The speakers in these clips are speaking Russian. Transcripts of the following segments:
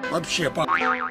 Вообще по***ю.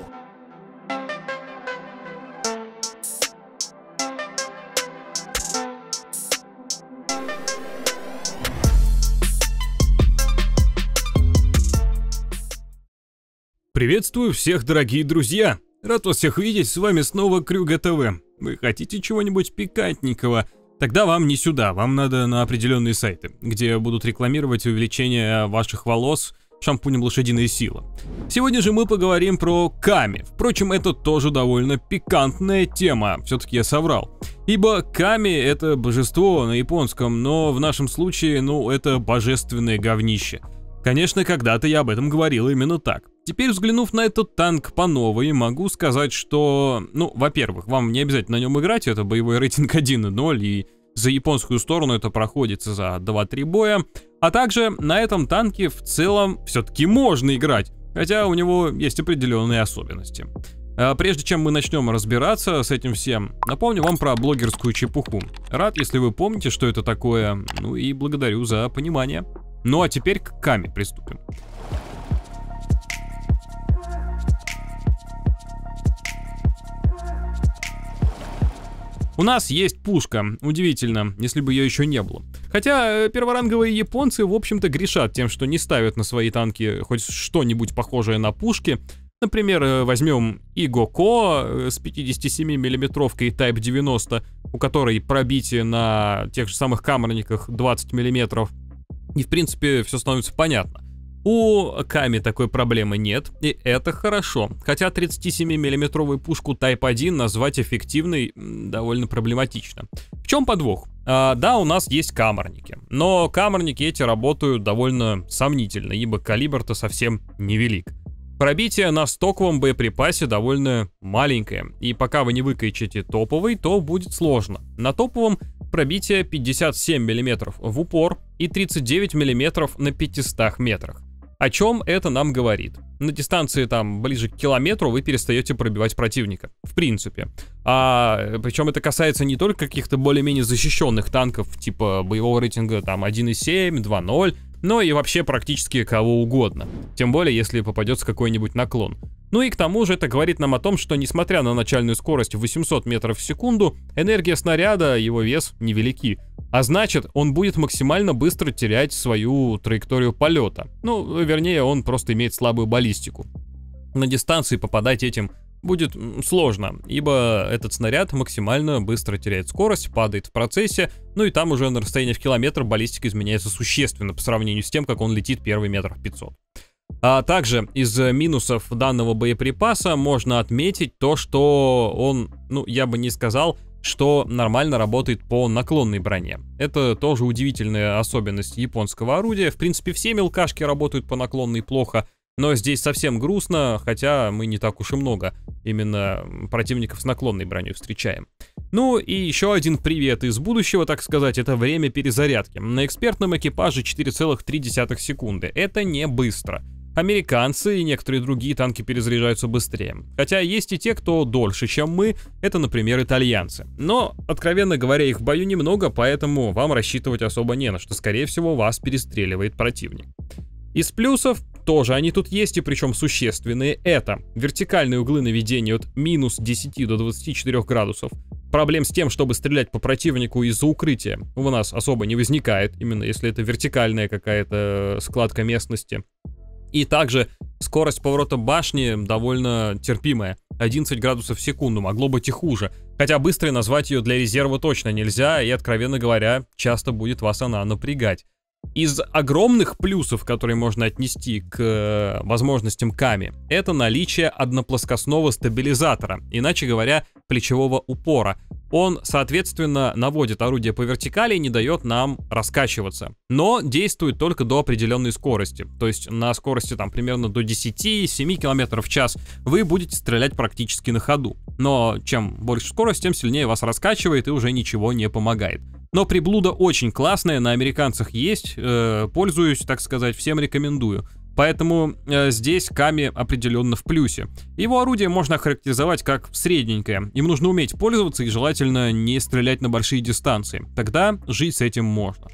Приветствую всех, дорогие друзья! Рад вас всех видеть, с вами снова Крюга ТВ. Вы хотите чего-нибудь пикантненького? Тогда вам не сюда, вам надо на определенные сайты, где будут рекламировать увеличение ваших волос шампунем «Лошадиная сила». Сегодня же мы поговорим про Ками. Впрочем, это тоже довольно пикантная тема, все-таки я соврал. Ибо Ками — это божество на японском, но в нашем случае, это божественное говнище. Конечно, когда-то я об этом говорил именно так. Теперь, взглянув на этот танк по новой, могу сказать, что, во-первых, вам не обязательно на нем играть, это боевой рейтинг 1.0, и за японскую сторону это проходится за 2-3 боя. А также на этом танке в целом все-таки можно играть, хотя у него есть определенные особенности. Прежде чем мы начнем разбираться с этим всем, напомню вам про блогерскую чепуху. Рад, если вы помните, что это такое, и благодарю за понимание. Ну а теперь к Ками приступим. У нас есть пушка, удивительно, если бы ее еще не было. Хотя перворанговые японцы, в общем-то, грешат тем, что не ставят на свои танки хоть что-нибудь похожее на пушки. Например, возьмем Игоко с 57 миллиметровкой Type 90, у которой пробитие на тех же самых камерниках 20 миллиметров. И, в принципе, все становится понятно. У Ками такой проблемы нет, и это хорошо. Хотя 37-миллиметровую пушку Type 1 назвать эффективной довольно проблематично. В чем подвох? Да, у нас есть камерники, но камерники эти работают довольно сомнительно, ибо калибр-то совсем невелик. Пробитие на стоковом боеприпасе довольно маленькое, и пока вы не выкачаете топовый, то будет сложно. На топовом пробитие 57 мм в упор и 39 мм на 500 метрах. О чем это нам говорит? На дистанции там ближе к километру вы перестаете пробивать противника, в принципе. Причем это касается не только каких-то более-менее защищенных танков, типа боевого рейтинга там 1.7, 2.0, но и вообще практически кого угодно. Тем более, если попадется какой-нибудь наклон. И к тому же это говорит нам о том, что несмотря на начальную скорость в 800 метров в секунду, энергия снаряда, его вес невелики. А значит, он будет максимально быстро терять свою траекторию полета. Вернее, он просто имеет слабую баллистику. На дистанции попадать этим будет сложно, ибо этот снаряд максимально быстро теряет скорость, падает в процессе, и там уже на расстоянии в километр баллистика изменяется существенно по сравнению с тем, как он летит первый метров 500. А также из минусов данного боеприпаса можно отметить то, что он, я бы не сказал, что нормально работает по наклонной броне. Это тоже удивительная особенность японского орудия. В принципе, все мелкашки работают по наклонной плохо, но здесь совсем грустно, хотя мы не так уж и много именно противников с наклонной броней встречаем. И еще один привет из будущего, так сказать, это время перезарядки. На экспертном экипаже 4,3 секунды. Это не быстро. Американцы и некоторые другие танки перезаряжаются быстрее. Хотя есть и те, кто дольше, чем мы, это, например, итальянцы. Но, откровенно говоря, их в бою немного, поэтому вам рассчитывать особо не на что. Скорее всего, вас перестреливает противник. Из плюсов тоже они тут есть, и причем существенные. Это вертикальные углы наведения от минус 10 до 24 градусов. Проблем с тем, чтобы стрелять по противнику из-за укрытия, у нас особо не возникает, именно если это вертикальная какая-то складка местности. И также скорость поворота башни довольно терпимая. 11 градусов в секунду, могло быть и хуже. Хотя быстрой назвать ее для резерва точно нельзя, и, откровенно говоря, часто будет вас она напрягать. Из огромных плюсов, которые можно отнести к возможностям Ками, это наличие одноплоскостного стабилизатора, иначе говоря, плечевого упора. Он, соответственно, наводит орудие по вертикали и не дает нам раскачиваться. Но действует только до определенной скорости. То есть на скорости там примерно до 10-7 км в час вы будете стрелять практически на ходу. Но чем больше скорость, тем сильнее вас раскачивает и уже ничего не помогает. Но приблуда очень классная, на американцах есть, пользуюсь, так сказать, всем рекомендую. Поэтому здесь Ками определенно в плюсе. Его орудие можно охарактеризовать как средненькое. Им нужно уметь пользоваться и желательно не стрелять на большие дистанции. Тогда жить с этим можно.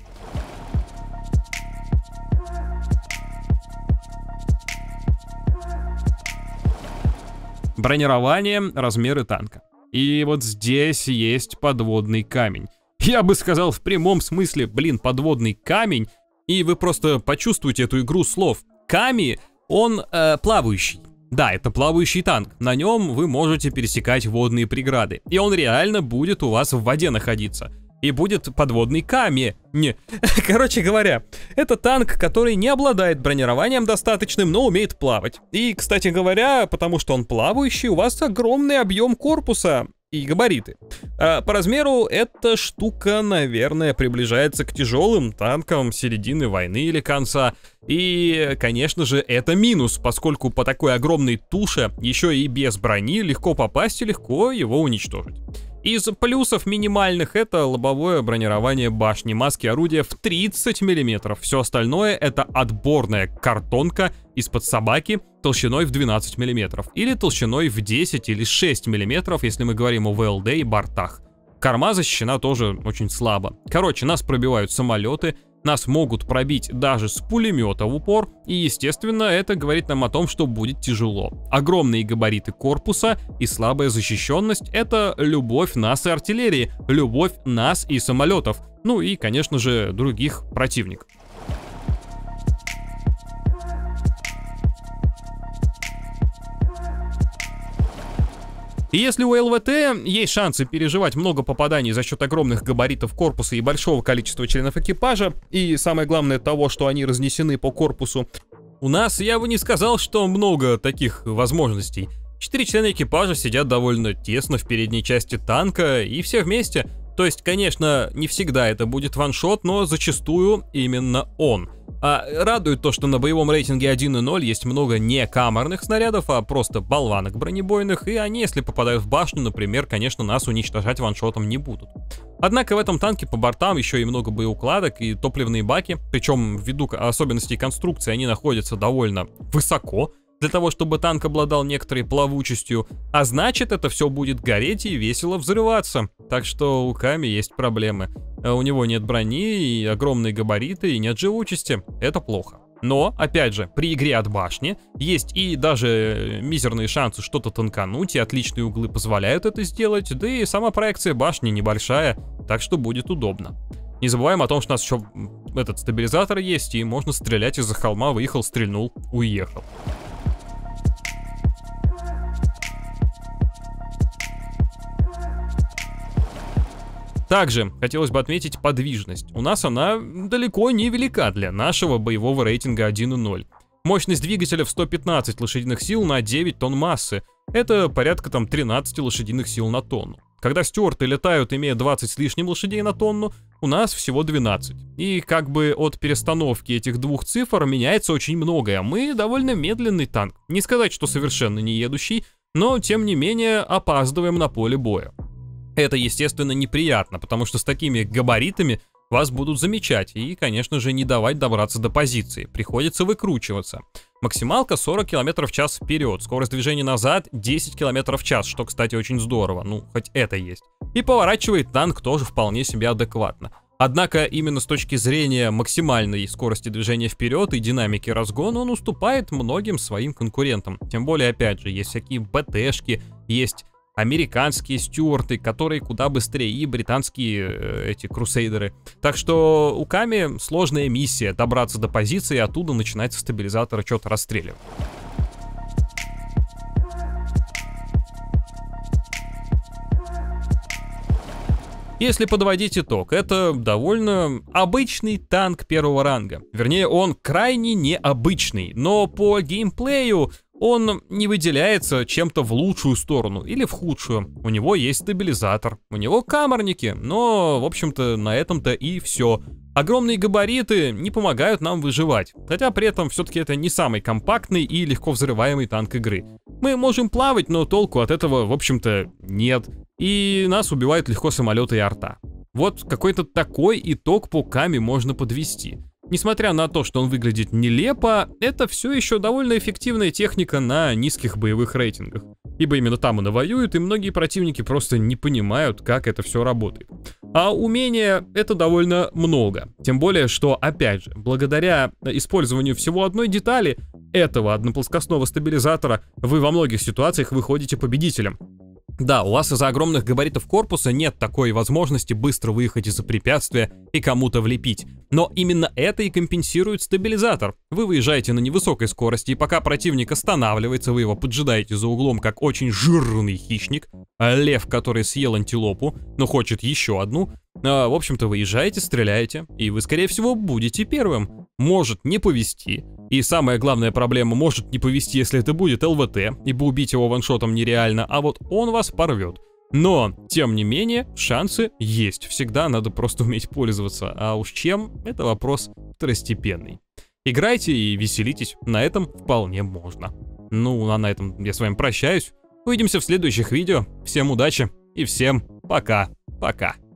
Бронирование, размеры танка. И вот здесь есть подводный камень. Я бы сказал в прямом смысле, подводный камень. И вы просто почувствуете эту игру слов. Ками, он плавающий. Да, это плавающий танк. На нем вы можете пересекать водные преграды. И он реально будет у вас в воде находиться. И будет подводный Ками. Короче говоря, это танк, который не обладает бронированием достаточным, но умеет плавать. И, кстати говоря, потому что он плавающий, у вас огромный объем корпуса и габариты. По размеру эта штука, наверное, приближается к тяжелым танкам середины войны или конца. И, конечно же, это минус, поскольку по такой огромной туше, еще и без брони, легко попасть и легко его уничтожить. Из плюсов минимальных это лобовое бронирование башни, маски орудия в 30 мм. Все остальное это отборная картонка из-под собаки толщиной в 12 мм. Или толщиной в 10 или 6 мм, если мы говорим о ВЛД и бортах. Корма защищена тоже очень слабо. Короче, нас пробивают самолеты, нас могут пробить даже с пулемета в упор, и, естественно, это говорит нам о том, что будет тяжело. Огромные габариты корпуса и слабая защищенность — это любовь нас и артиллерии, любовь нас и самолетов, ну и, конечно же, других противников. И если у ЛВТ есть шансы переживать много попаданий за счет огромных габаритов корпуса и большого количества членов экипажа, и самое главное того, что они разнесены по корпусу, у нас, я бы не сказал, что много таких возможностей. 4 члена экипажа сидят довольно тесно в передней части танка, и все вместе. То есть, конечно, не всегда это будет ваншот, но зачастую именно он. А радует то, что на боевом рейтинге 1.0 есть много не камерных снарядов, а просто болванок бронебойных, и они, если попадают в башню, например, конечно, нас уничтожать ваншотом не будут. Однако в этом танке по бортам еще и много боеукладок и топливные баки, причем ввиду особенностей конструкции они находятся довольно высоко, для того, чтобы танк обладал некоторой плавучестью, а значит, это все будет гореть и весело взрываться. Так что у Ками есть проблемы. У него нет брони, и огромные габариты, и нет живучести. Это плохо. Но, опять же, при игре от башни есть и даже мизерные шансы что-то танкануть, и отличные углы позволяют это сделать, да и сама проекция башни небольшая, так что будет удобно. Не забываем о том, что у нас еще этот стабилизатор есть, и можно стрелять из-за холма, выехал, стрельнул, уехал. Также хотелось бы отметить подвижность. У нас она далеко не велика для нашего боевого рейтинга 1.0. Мощность двигателя в 115 лошадиных сил на 9 тонн массы. Это порядка 13 лошадиных сил на тонну. Когда стюарты летают, имея 20 с лишним лошадей на тонну, у нас всего 12. И как бы от перестановки этих двух цифр меняется очень многое. Мы довольно медленный танк. Не сказать, что совершенно не едущий, но тем не менее опаздываем на поле боя. Это, естественно, неприятно, потому что с такими габаритами вас будут замечать и, конечно же, не давать добраться до позиции. Приходится выкручиваться. Максималка 40 км в час вперед, скорость движения назад 10 км в час, что, кстати, очень здорово, ну, хоть это есть. И поворачивает танк тоже вполне себе адекватно. Однако именно с точки зрения максимальной скорости движения вперед и динамики разгона он уступает многим своим конкурентам. Тем более, опять же, есть всякие БТшки, есть американские стюарты, которые куда быстрее, и британские эти крусейдеры. Так что у Ками сложная миссия добраться до позиции, и оттуда начинать со стабилизатора что-то расстреливать. Если подводить итог, это довольно обычный танк первого ранга. Вернее, он крайне необычный, но по геймплею он не выделяется чем-то в лучшую сторону или в худшую. У него есть стабилизатор, у него камерники, но, в общем-то, на этом-то и все. Огромные габариты не помогают нам выживать, хотя при этом все-таки это не самый компактный и легко взрываемый танк игры. Мы можем плавать, но толку от этого, в общем-то, нет. И нас убивают легко самолеты и арта. Вот какой-то такой итог по Ками можно подвести. Несмотря на то, что он выглядит нелепо, это все еще довольно эффективная техника на низких боевых рейтингах. Ибо именно там она воюет, и многие противники просто не понимают, как это все работает. А умения это довольно много. Тем более, что, опять же, благодаря использованию всего одной детали, этого одноплоскостного стабилизатора вы во многих ситуациях выходите победителем. Да, у вас из-за огромных габаритов корпуса нет такой возможности быстро выехать из-за препятствия и кому-то влепить. Но именно это и компенсирует стабилизатор. Вы выезжаете на невысокой скорости, и пока противник останавливается, вы его поджидаете за углом, как очень жирный хищник, лев, который съел антилопу, но хочет еще одну. В общем-то, выезжаете, стреляете, и вы, скорее всего, будете первым. Может не повезти. И самая главная проблема, может не повезти, если это будет ЛВТ, ибо убить его ваншотом нереально, а вот он вас порвет. Но, тем не менее, шансы есть. Всегда надо просто уметь пользоваться. А уж чем, это вопрос второстепенный. Играйте и веселитесь, на этом вполне можно. Ну, а на этом я с вами прощаюсь. Увидимся в следующих видео. Всем удачи и всем пока-пока.